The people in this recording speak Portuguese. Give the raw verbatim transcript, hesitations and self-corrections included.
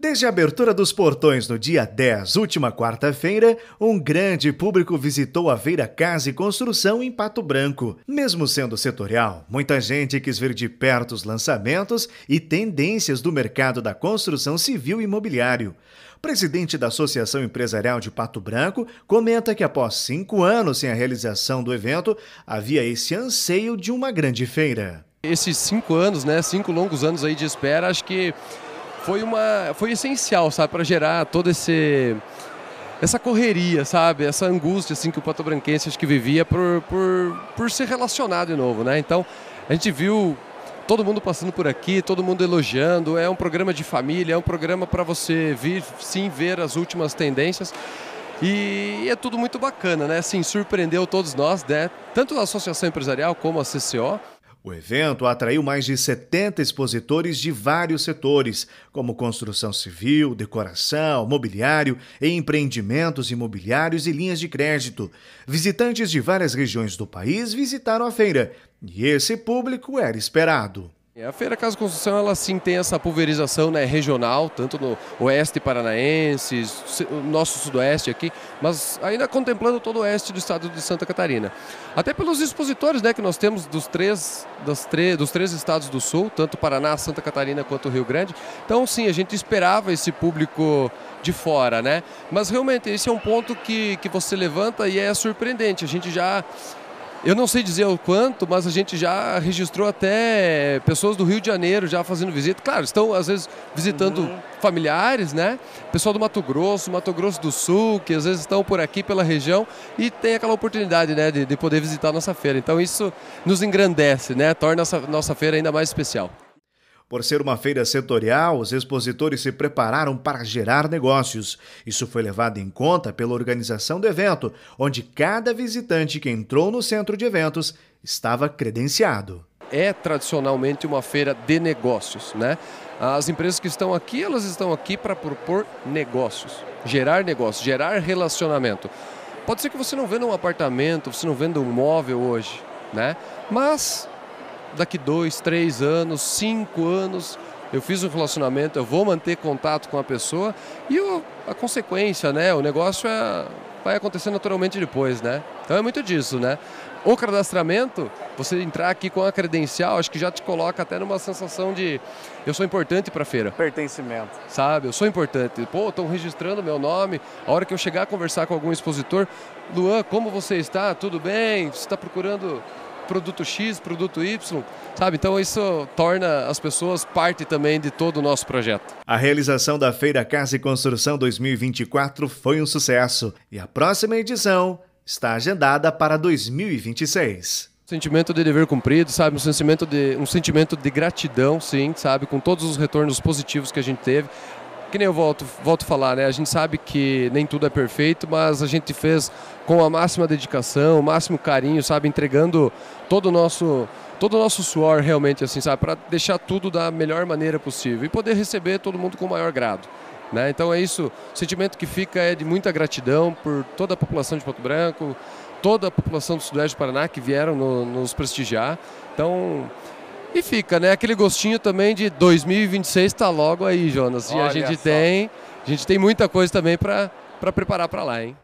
Desde a abertura dos portões no dia dez, última quarta-feira, um grande público visitou a Feira Casa e Construção em Pato Branco. Mesmo sendo setorial, muita gente quis ver de perto os lançamentos e tendências do mercado da construção civil e imobiliário. O presidente da Associação Empresarial de Pato Branco comenta que após cinco anos sem a realização do evento, havia esse anseio de uma grande feira. Esses cinco anos, né, cinco longos anos aí de espera, acho que Foi, uma, foi essencial, sabe, para gerar toda esse, essa correria, sabe, essa angústia assim, que o patobranquense acho que vivia por, por, por ser relacionado de novo, né? Então, a gente viu todo mundo passando por aqui, todo mundo elogiando, é um programa de família, é um programa para você vir, sim, ver as últimas tendências. E é tudo muito bacana, né? Assim, surpreendeu todos nós, né? Tanto a Associação Empresarial como a C C O. O evento atraiu mais de setenta expositores de vários setores, como construção civil, decoração, mobiliário, empreendimentos imobiliários e linhas de crédito. Visitantes de várias regiões do país visitaram a feira, e esse público era esperado. A Feira Casa e Construção, ela sim tem essa pulverização, né, regional, tanto no oeste paranaense, o nosso sudoeste aqui, mas ainda contemplando todo o oeste do estado de Santa Catarina. Até pelos expositores, né, que nós temos dos três, das tre dos três estados do sul, tanto Paraná, Santa Catarina quanto Rio Grande. Então sim, a gente esperava esse público de fora, né? Mas realmente esse é um ponto que, que você levanta e é surpreendente. A gente já... Eu não sei dizer o quanto, mas a gente já registrou até pessoas do Rio de Janeiro já fazendo visita. Claro, estão às vezes visitando uhum. familiares, né? Pessoal do Mato Grosso, Mato Grosso do Sul, que às vezes estão por aqui pela região e tem aquela oportunidade, né, de, de poder visitar a nossa feira. Então isso nos engrandece, né? Torna a nossa, nossa feira ainda mais especial. Por ser uma feira setorial, os expositores se prepararam para gerar negócios. Isso foi levado em conta pela organização do evento, onde cada visitante que entrou no centro de eventos estava credenciado. É tradicionalmente uma feira de negócios, né? As empresas que estão aqui, elas estão aqui para propor negócios, gerar negócios, gerar relacionamento. Pode ser que você não venda um apartamento, você não venda um móvel hoje, né? Mas daqui dois, três anos, cinco anos, eu fiz um relacionamento, eu vou manter contato com a pessoa e o, a consequência, né? O negócio é, vai acontecer naturalmente depois, né? Então é muito disso, né? O cadastramento, você entrar aqui com a credencial, acho que já te coloca até numa sensação de eu sou importante para a feira. Pertencimento. Sabe, eu sou importante. Pô, estão registrando meu nome. A hora que eu chegar a conversar com algum expositor, Luan, como você está? Tudo bem? Você está procurando produto X, produto Y, sabe? Então isso torna as pessoas parte também de todo o nosso projeto. A realização da Feira Casa e Construção dois mil e vinte e quatro foi um sucesso e a próxima edição está agendada para dois mil e vinte e seis. Sentimento de dever cumprido, sabe? Um sentimento de, um sentimento de gratidão, sim, sabe? Com todos os retornos positivos que a gente teve. Que nem eu volto, volto a falar, né? A gente sabe que nem tudo é perfeito, mas a gente fez com a máxima dedicação, o máximo carinho, sabe? Entregando todo o nosso, todo o nosso suor realmente, assim, sabe? Para deixar tudo da melhor maneira possível e poder receber todo mundo com o maior grado, né? Então é isso, o sentimento que fica é de muita gratidão por toda a população de Pato Branco, toda a população do Sudoeste do Paraná que vieram no, nos prestigiar. Então... E fica, né? Aquele gostinho também de dois mil e vinte e seis está logo aí, Jonas. E Olha a gente só. tem, a gente tem muita coisa também para para preparar para lá, hein?